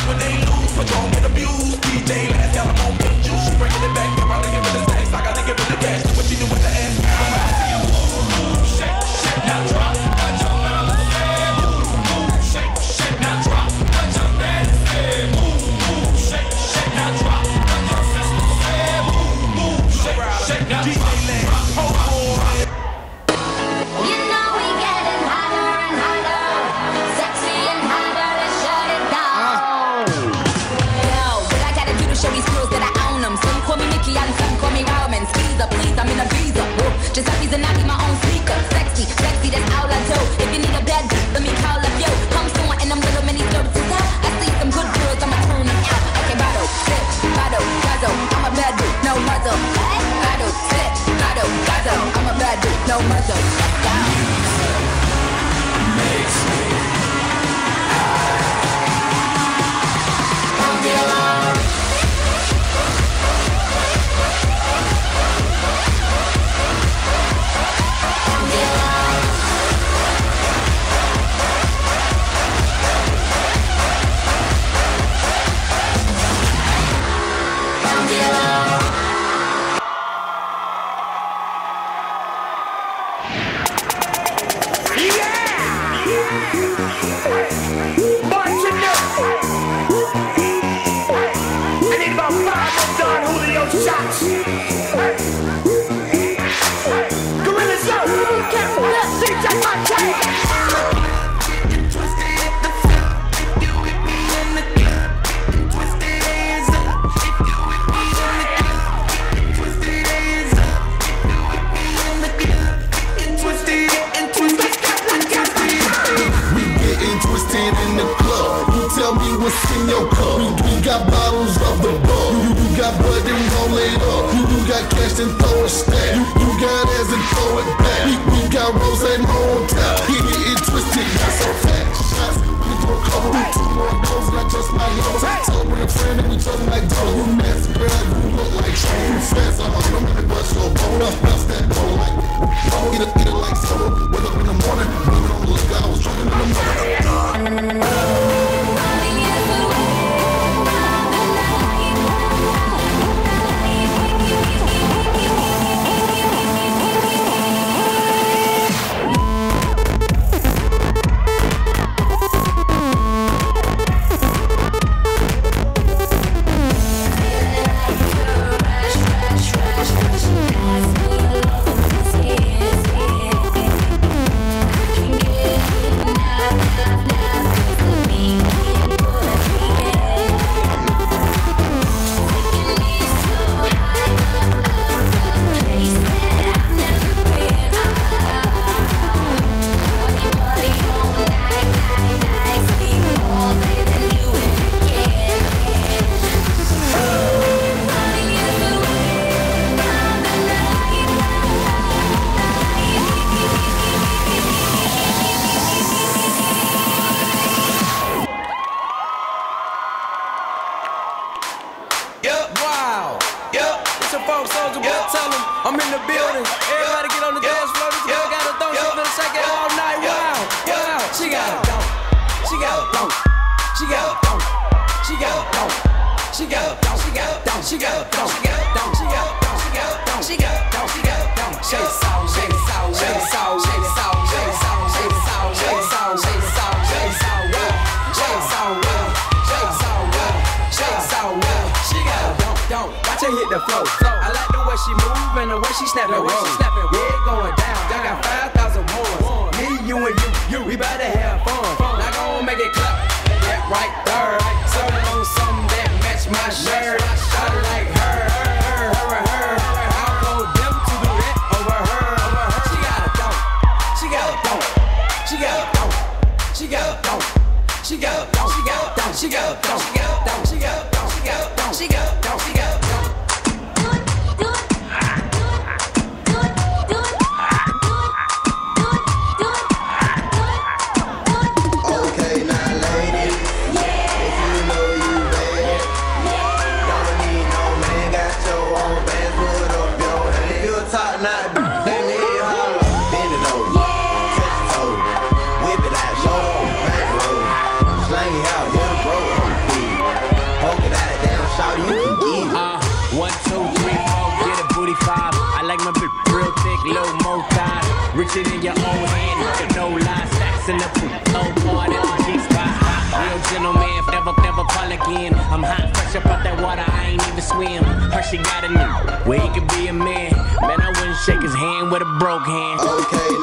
when they lose, but don't get abused. DJ last, got them on the juice. She bringing it back, I'm out to give it the stacks. I gotta give it the cash. What you do with the ass? Shake, shake, now drop. Got your mama said, move, shake, shake, now drop. Got your daddy said, move, shake, shake, now drop. Got your sister said, move, shake, shake, now drop. Please, I'm in a visa. Just a reason I be my own speaker. Sexy, sexy, that's all I do. If you need a bad beat, let me call up yo. Come soon and them little mini services out. I see some good girls, I'ma turn them out. Okay, bottle, sip, bottle, guzzle. I'm a bad dude, no muzzle. Bottle, sip, bottle, guzzle. I'm a bad dude, no muzzle. Makes me high. Don't get along. What's in your cup? We got bottles of the bug. You got blood and roll it up. You got cash and throw a stack. You got ass and throw it back. We got rose and on top. Get it twisted, not so fat. Shots, we do a couple, two more goals, not just my nose. Tell me a friend and we talking like dough. You nasty girl, you look like Sean. You fast, I'm no matter what, so bone up, bounce that bone like. Eat it like solo. Wake up in the morning, moving on the lookout. I was drinking in the morning. I'm in the building. Everybody get on the dance floor. This girl got a thong. She's gonna shake it all night. Wow, wow. She got a thong. She got a thong. She got a thong. She got a thong. She got a thong. She got a thong. She got a thong. She got a thong. She got a thong. She got a thong. She got a thong. She got a thong. Shake it out. Shake it out. Shake it out. Shake it out. Shake it out. Shake it out. Shake it out. Shake it out. Shake it out. Shake it out. Shake it out. Shake it out. She got a thong. Watch her hit the flow. I like the way she move and the way she snap and roll. Yeah, it going down. I got 5,000 more. Me, you, and you. We bout to have fun. Now go and make it clap. That right there. Serving on something that match my shirt. I like her. I want them to do that over her. She got a thong. She got a thong. She got a thong. She got a thong. She got a thong. She got a thong. She got a thong. She got a thong. She got a thong. She got a thong. She got a thong. She got a thong. Slang it out, yeah, bro. both thighs. Richer than your own hand, with no lie. Stacks in the poop, old part at the G-spot. Real gentleman, never call again. I'm hot, fresh up out that water, I ain't even swim. Hershey got a new, where he could be a man. Man, I wouldn't shake his hand with a broke hand. Okay,